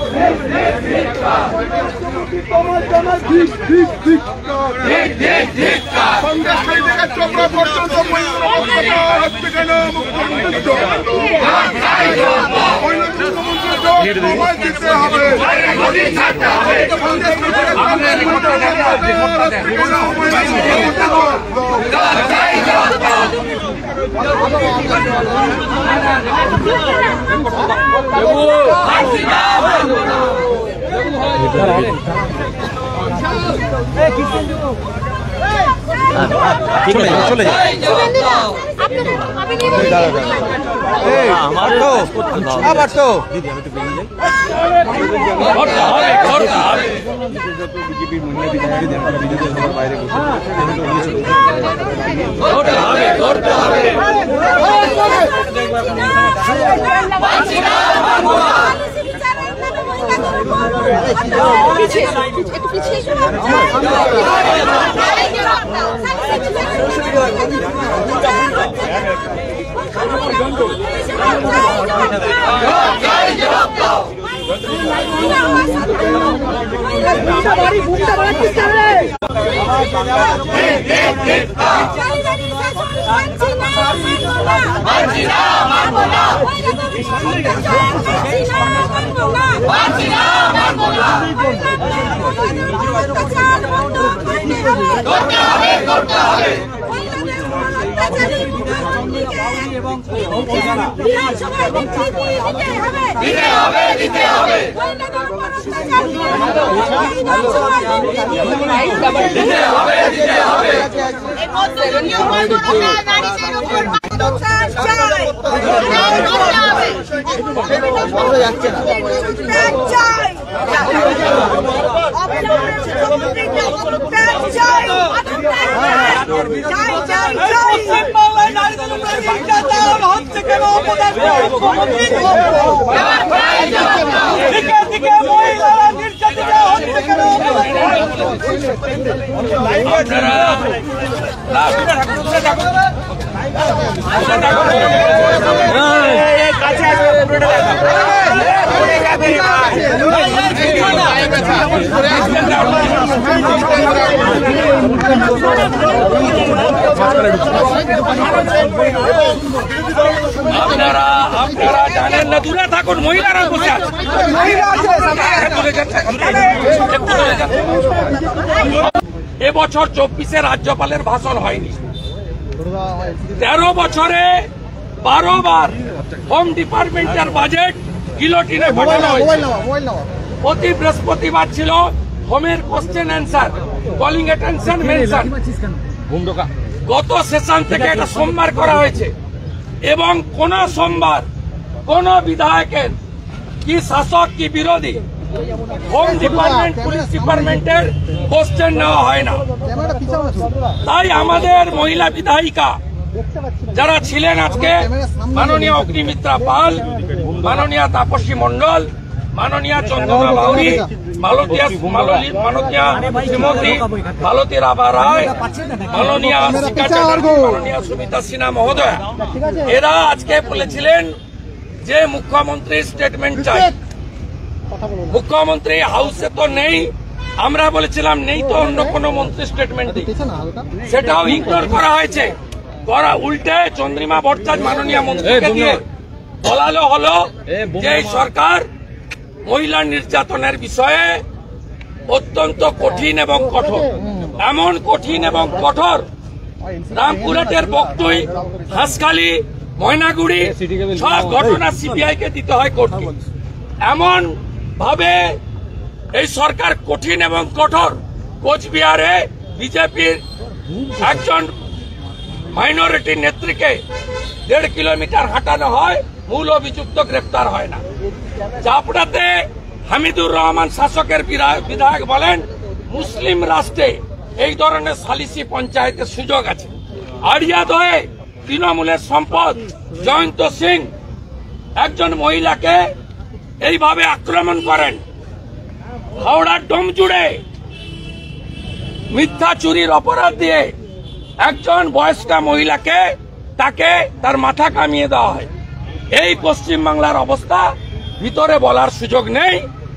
চলে আমার তো আবার তো দিদি আমি তো বেরিয়ে যাই বিজেপির মহিলা বিধায়কদের বাইরে বসে আপনারা জানেন না, দূরে থাকুন, মহিলারা বসে আছে। এবছর 24-এ রাজ্যপালের ভাষণ হয়নি। 13 বছরে 12 বার হোম ডিপার্টমেন্টের বাজেট গিলোটিনে পাঠানো হয়েছে। প্রতি বৃহস্পতিবার ছিল হোমের question answer, calling attention mention. গত সেশন থেকে এটা সোমবার করা হয়েছে এবং কোন সোমবার কোন বিধায়কের কি শাসক কি বিরোধী হোম ডিপার্টমেন্ট পুলিশ ডিপার্টমেন্টের কোশ্চেন নেওয়া হয় না। তাই আমাদের মহিলা বিধায়িকা যারা ছিলেন আজকে, মাননীয় অগ্নিমিত্রা পাল, মাননীয় তাপসী মন্ডল, মাননীয় চন্দনা বাউরি, মালতীয় শ্রীমতী মালতী রাভা রায়, মাননীয় মাননীয় সুমিতা সিনহা মহোদয়া, এরা আজকে বলেছিলেন যে মুখ্যমন্ত্রীর স্টেটমেন্ট চাই। মুখ্যমন্ত্রী হাউসে তো নেই, আমরা বলেছিলাম নেই তো অন্য কোন মন্ত্রী স্টেটমেন্ট দিই, সেটাও ইগনোর করা হয়েছে। উল্টে চন্দ্রিমা ভট্টাচার্য মাননীয় মন্ত্রীকে দিয়ে বলালো হলো যে সরকার মহিলা নির্যাতনের বিষয়ে অত্যন্ত কঠিন এবং কঠোর, এমন কঠিন এবং কঠোর রামপুরহাটের বকটুই, হাঁসখালি, ময়নাগুড়ি সব ঘটনা সিবিআই কে দিতে হয় কোর্টকে। এমন ভাবে এই সরকার কঠিন এবং কঠোর, কোচবিহারে বিজেপির একজন মাইনরিটি নেত্রীকে 1.5 কিলোমিটার হাঁটানো হয়, মূল অভিযুক্ত গ্রেপ্তার হয় না। চাপড়াতে হামিদুর রহমান শাসকের বিধায়ক বলেন মুসলিম রাষ্ট্রে এই ধরনের সালিসি পঞ্চায়েতের সুযোগ আছে। আড়িয়াদহে তৃণমূলের সম্পদ জয়ন্ত সিং একজন মহিলাকে এইভাবে আক্রমণ করেন। হাওড়ার ডোমজুড়ে মিথ্যা চুরির অপরাধ দিয়ে একজন বয়স্কা মহিলাকে তার মাথা কামিয়ে দেওয়া হয়। এই পশ্চিমবাংলার অবস্থা ভিতরে বলার সুযোগ নেই।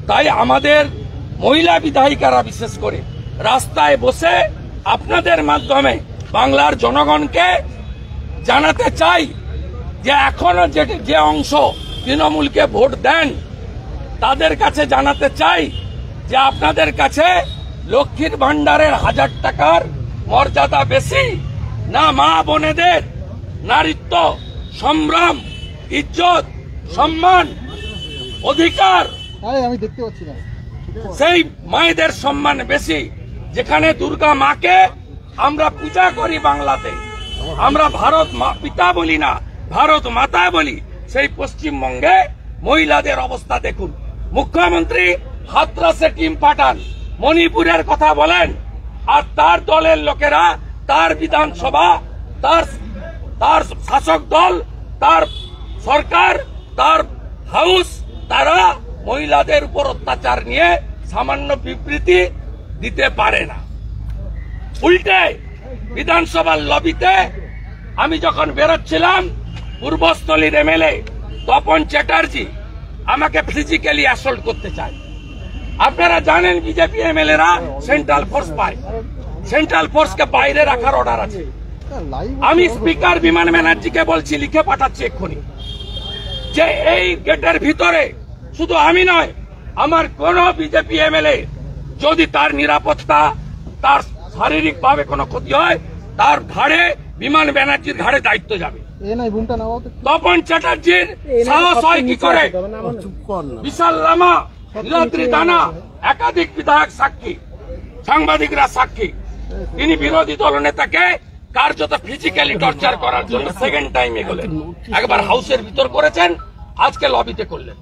তাই আমাদের মহিলা বিধায়িকারা বিশেষ করে রাস্তায় বসে আপনাদের মাধ্যমে বাংলার জনগণকে জানাতে চাই যে এখনো যে অংশ তৃণমূলকে ভোট দেন তাদের কাছে জানাতে চাই যে আপনাদের কাছে লক্ষ্মীর ভান্ডারের 1000 টাকার মর্যাদা বেশি না মা বোনেদের নারীত্ব, সম্ভ্রম, ইজ্জত, সম্মান, অধিকার। আমি দেখতে পাচ্ছি না সেই মায়েদের সম্মান বেশি। যেখানে দুর্গা মাকে আমরা পূজা করি বাংলাতে, আমরা ভারত পিতা বলি না, ভারত মাতা বলি, সেই পশ্চিমবঙ্গে মহিলাদের অবস্থা দেখুন। মুখ্যমন্ত্রী হাতরাসে টিম পাঠান, মণিপুরের কথা বলেন, আর তার দলের লোকেরা তার বিধানসভা, তার শাসক দল, তার সরকার, তার হাউস, তারা মহিলাদের উপর অত্যাচার নিয়ে সামান্য বিবৃতি দিতে পারে না। উল্টে বিধানসভার লবিতে আমি যখন বেরোচ্ছিলাম, পূর্বস্থলীর এমএলএ তপন চ্যাটার্জি আমাকে ফিজিক্যালি অ্যাসল্ট করতে চায়। আপনারা জানেন বিজেপি এমএলএরা সেন্ট্রাল ফোর্স পায়, সেন্ট্রাল ফোর্সকে বাইরে রাখার অর্ডার আছে। আমি স্পিকার বিমান ব্যানার্জিকে বলছি, লিখে পাঠাচ্ছি এক্ষুনি, যে এই গেটের ভিতরে শুধু আমি নয়, আমার কোন বিজেপি এমএলএ যদি তার নিরাপত্তা, তার শারীরিকভাবে কোনো ক্ষতি হয়, তার ঘাড়ে, বিমান ব্যানার্জির ঘাড়ে দায়িত্ব যাবে। তপন চ্যাটার্জির সাহস হয় কি করে? বিশাল লামা, নীলাদ্রি দানা, একাধিক বিধায়ক সাক্ষী, সাংবাদিকরা সাক্ষী। তিনি বিরোধী দল নেতাকে কার্যত ফিজিক্যালি টর্চার করার জন্য সেকেন্ড টাইম এগোলেন। একবার হাউসের ভিতর করেছেন, আজকে লবিতে করলেন।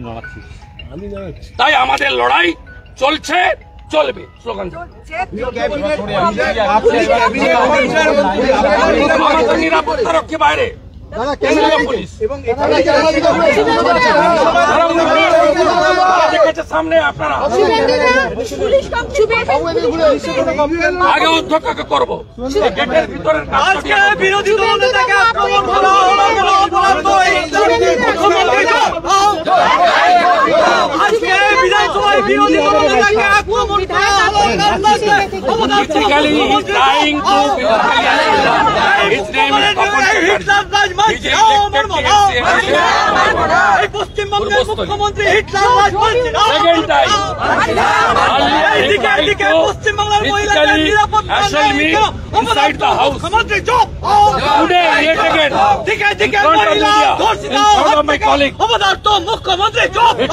তাই আমাদের লড়াই চলছে, চলবে। স্লোগান নিরাপত্তা রক্ষী বাইরে পুলিশ দেখেছে সামনে, আপনারা আগে অধ্যক্ষকে করবো গেটের ভিতরের বিরোধী দল নেতাকে আক্রমণ করা পশ্চিমবঙ্গের মুখ্যমন্ত্রী পশ্চিমবাংলার মহিলাদের নিরাপত্তা মুখ্যমন্ত্রী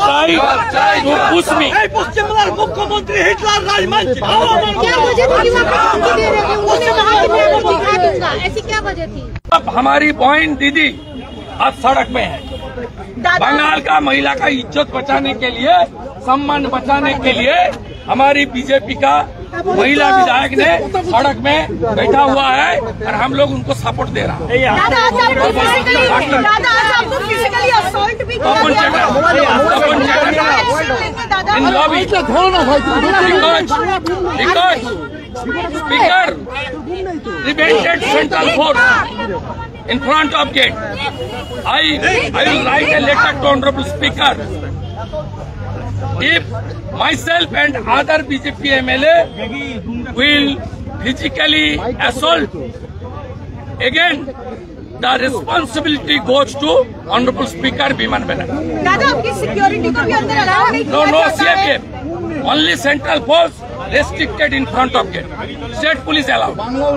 পশ্চিমবাংলার মুখ্যমন্ত্রী হিটলার রাজ মানছে। हमारी बहन दीदी आज सड़क में है। बंगाल का महिला का इज्जत बचाने के लिए, सम्मान बचाने के लिए हमारी बीजेपी का महिला विधायक ने सड़क में बैठा हुआ है और हम लोग उनको सपोर्ट दे रहा है। Speaker prevented central force in front of gate. I will write a letter to Honorable Speaker. If myself and other BJP MLA will physically assault, again the responsibility goes to Honorable Speaker Biman Banerjee. दादा आपकी security को भी अंदर allow नहीं किया No CFF. Only central force restricted in front of gate. State police allowed.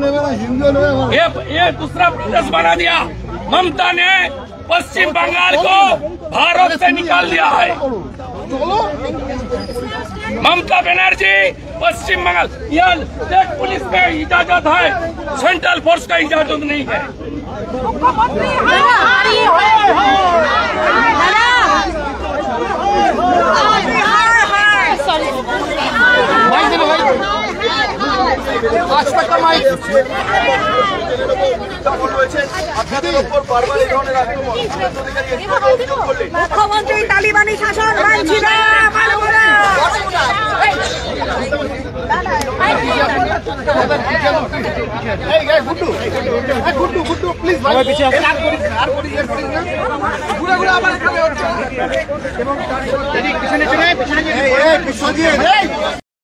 ये दूसरा प्रदेश बना दिया। ममता ने पश्चिम बंगाल को भारत से निकाल दिया है। ममता बनर्जी पश्चिम बंगाल, यह स्टेट पुलिस का इजाजत है, सेंट्रल फोर्स का इजाजत नहीं है। মুখ্যমন্ত্রী তালিবানি শাসন মানছি না, মানব না। পিছনে